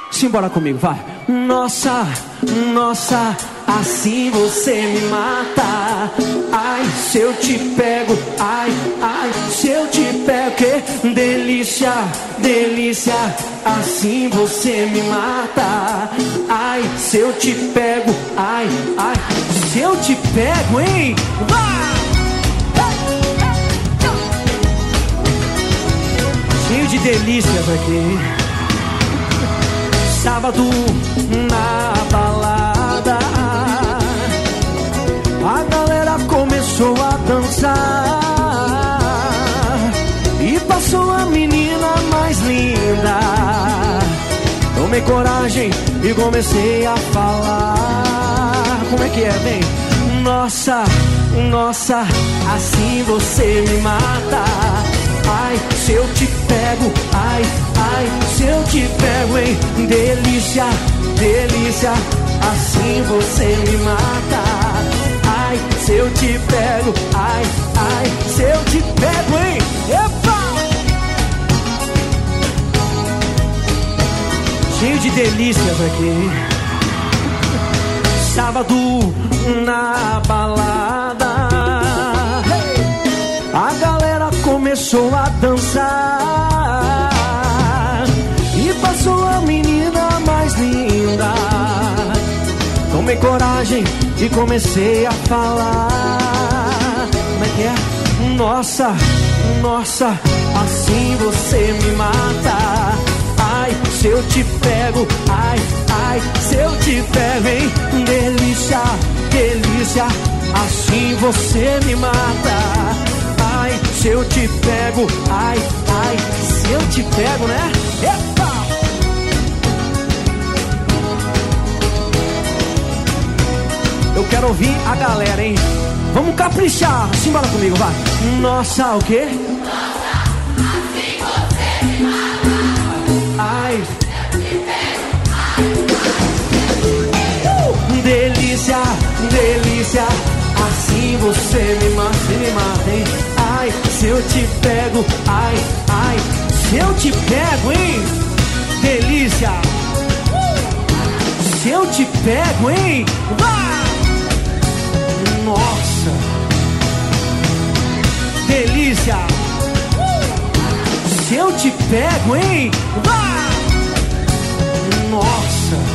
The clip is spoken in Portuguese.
Simbora comigo, vai. Nossa, nossa, assim você me mata. Ai, se eu te pego, ai, ai, se eu te pego, que delícia, delícia, assim você me mata. Ai, se eu te pego, ai, ai, se eu te pego, hein? Vai! Cheio de delícias aqui. Sábado na balada, a galera começou a dançar e passou a menina mais linda. Tomei coragem e comecei a falar. Como é que é, vem? Nossa, nossa, assim você me mata. Ai, se eu te pego, ai, ai, se eu te pego, hein? Delícia, delícia, assim você me mata. Ai, se eu te pego, ai, ai, se eu te pego, hein? Epa! Cheio de delícias aqui. Sábado na balada, a galera começou a dançar e passou a menina mais linda. Tomei coragem e comecei a falar. Como é que é? Nossa, nossa, assim você me mata. Ai, se eu te pego, ai, ai, se eu te pego, hein? Delícia, delícia, assim você me mata. Ai, se eu te pego, ai, ai, se eu te pego, né? Epa! Eu quero ouvir a galera, hein? Vamos caprichar, simbora comigo, vai. Nossa, o quê? Nossa, assim você me mata. Ai, eu te pego, ai. Delícia, delícia, assim você me mata, hein? Ai, se eu te pego, ai, ai, se eu te pego, hein? Delícia, se eu te pego, hein? Vai! Nossa, delícia, se eu te pego, hein? Vai! Nossa.